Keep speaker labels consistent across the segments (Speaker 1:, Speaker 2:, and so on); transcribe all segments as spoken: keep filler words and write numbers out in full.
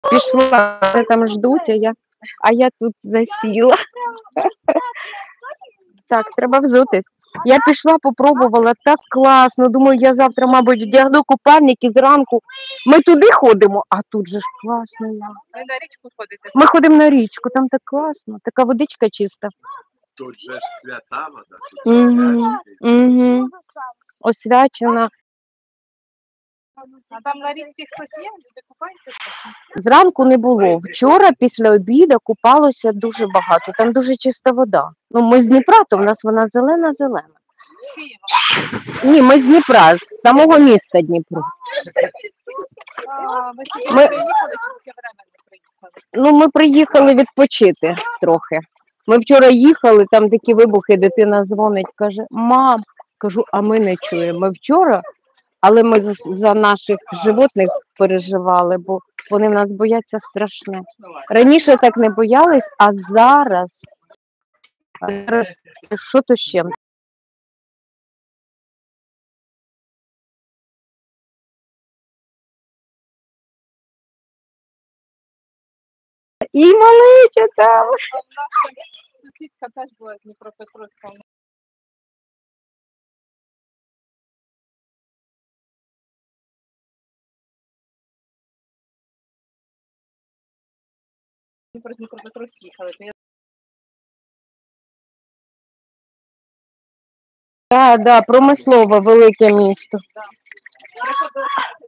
Speaker 1: Пішла, вони там ждуть, а я, а я тут засіла. Так, треба взутись. Я пішла, попробувала, так класно. Думаю, я завтра, мабуть, вдягну купальник і зранку. Ми туди ходимо, а тут же ж класно.
Speaker 2: Ви на річку ходите?
Speaker 1: Ми ходимо на річку, там так класно, така водичка чиста.
Speaker 3: Тут же ж свята вода.
Speaker 1: Угу, угу. Освячена.
Speaker 2: А там на річці хтось є? Люди купаються?
Speaker 1: Зранку не було. Вчора після обіду купалося дуже багато. Там дуже чиста вода. Ну, ми з Дніпра, то в нас вона зелена-зелена.
Speaker 2: З Києва.
Speaker 1: Ні, ми з Дніпра, з самого міста Дніпро.
Speaker 2: А, ви сюди
Speaker 1: Ми-
Speaker 2: приїхали чи таке временно приїхали?
Speaker 1: Ну, ми приїхали відпочити трохи. Ми вчора їхали, там такі вибухи, дитина дзвонить, каже, мам, кажу, а ми не чуємо. Ми вчора, але ми за, за наших животних переживали, бо вони в нас бояться страшне. Раніше так не боялись, а зараз, а зараз що то ще? І малеча там.
Speaker 2: А в нас сусідка теж була з Дніпропетровська. Ми про Дніпропетровськ їхали, то я
Speaker 1: Так, да, промислове велике місто.
Speaker 2: приходила.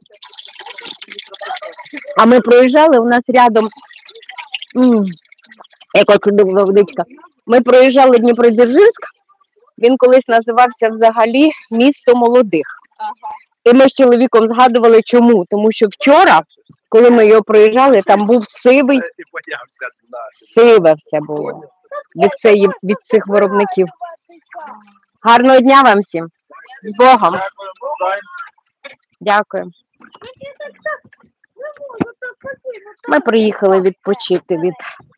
Speaker 1: А ми проїжджали, у нас рядом, м, яка чудова водичка, ми проїжджали Дніпродзержинськ, він колись називався взагалі місто молодих.
Speaker 2: Ага.
Speaker 1: І ми з чоловіком згадували чому, тому що вчора, коли ми його проїжджали, там був сивий,
Speaker 3: Ти боявся нас.
Speaker 1: сиве все було від, цієї, від цих виробників. Гарного дня вам всім. З Богом. Дякую. Ми приїхали відпочити від.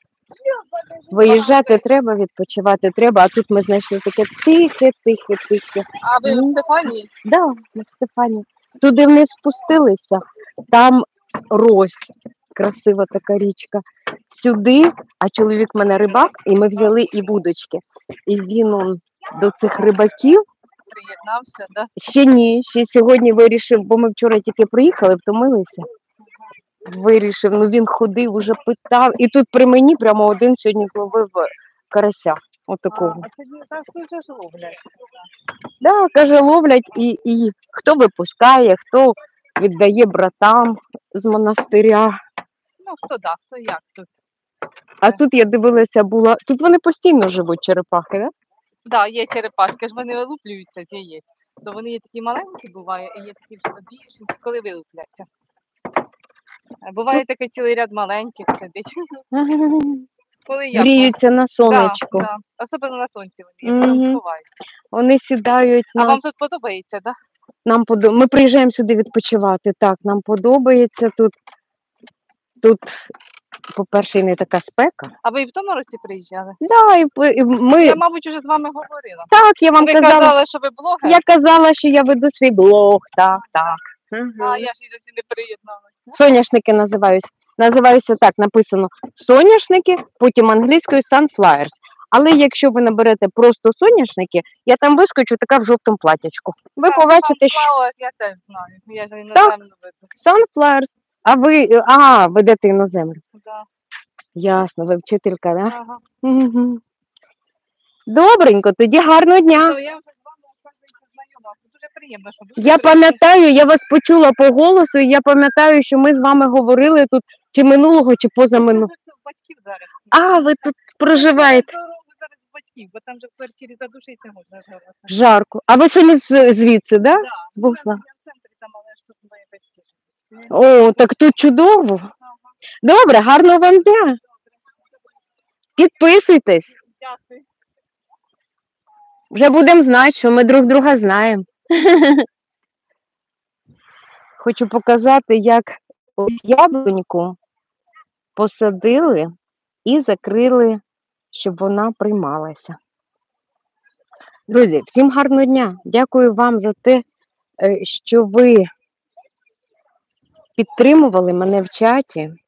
Speaker 1: Виїжджати треба, відпочивати треба, а тут ми знайшли таке тихе, тихе, тихе.
Speaker 2: А ви в
Speaker 1: Ну,
Speaker 2: Стефанії?
Speaker 1: Да, ми в Стефані. Туди вниз спустилися, там Рось, красива така річка. Сюди, а чоловік в мене рибак, і ми взяли і вудочки. І він он, до цих рибаків,
Speaker 2: Приєднався, да?
Speaker 1: ще ні, ще сьогодні вирішив, бо ми вчора тільки приїхали, втомилися. Вирішив, ну він ходив, уже питав. І тут при мені прямо один сьогодні зловив карася. Отакого.
Speaker 2: А тоді так вже ж ловлять.
Speaker 1: Да, каже, ловлять і, і хто випускає, хто віддає братам з монастиря.
Speaker 2: Ну, хто да, хто як тут.
Speaker 1: А тут я дивилася, була. Тут вони постійно живуть, черепахи, да?
Speaker 2: Да, є черепашки, ж вони вилуплюються з яєць. То вони є такі маленькі, буває, і є такі вже більші, коли вилупляться. А буває такий цілий ряд маленьких сидить. Коли як.
Speaker 1: Гріються на сонечку.
Speaker 2: Да, да. Особливо на сонці вони, як
Speaker 1: Мгм.
Speaker 2: там сховаються.
Speaker 1: Вони сідають
Speaker 2: А
Speaker 1: на.
Speaker 2: вам тут подобається, так?
Speaker 1: Нам подо... Ми приїжджаємо сюди відпочивати. Так, нам подобається тут. Тут, по-перше, і не така спека.
Speaker 2: А ви і в тому році приїжджали?
Speaker 1: Да, і, п- і ми...
Speaker 2: Я, мабуть, вже з вами говорила.
Speaker 1: Так, я вам
Speaker 2: Ви
Speaker 1: казала.
Speaker 2: казали, що ви блогер,
Speaker 1: Я казала, що я веду свій блог. Так, так.
Speaker 2: а я ж і досі не приєдналася.
Speaker 1: Соняшники називаюсь. Називаюся так, написано соняшники, потім англійською sunflowers. Але якщо ви наберете просто соняшники, я там вискочу така в жовтому платячку. Ви
Speaker 2: Так,
Speaker 1: побачите, що
Speaker 2: Sunflowers я теж знаю. Я ж іноземно веду.
Speaker 1: sunflowers, а ви, а, ведете іноземну.
Speaker 2: Да.
Speaker 1: Ясно, ви вчителька, так? Да?
Speaker 2: Ага.
Speaker 1: Угу. Добренько, тоді гарного дня.
Speaker 2: То я вже з вами оказується знайома. Це дуже приємно, що дуже
Speaker 1: Я
Speaker 2: приємно.
Speaker 1: пам'ятаю, я вас почула по голосу, і я пам'ятаю, що ми з вами говорили тут чи минулого, чи позаминулого.
Speaker 2: Я вже в батьків зараз.
Speaker 1: А, ви тут проживаєте.
Speaker 2: Я зараз в батьків, бо там же в квартирі задушиться можна жарко.
Speaker 1: Жарко. А ви самі з- звідси, да?
Speaker 2: Да.
Speaker 1: З Богусла.
Speaker 2: Я в центрі там, але ж тут мої батьки живуть.
Speaker 1: О, так тут чудово. Добре, гарного вам дня. Підписуйтесь.
Speaker 2: Дякую.
Speaker 1: Вже будемо знати, що ми друг друга знаємо. Хочу показати, як ось яблуньку посадили і закрили, щоб вона приймалася. Друзі, всім гарного дня. Дякую вам за те, е, що ви підтримували мене в чаті.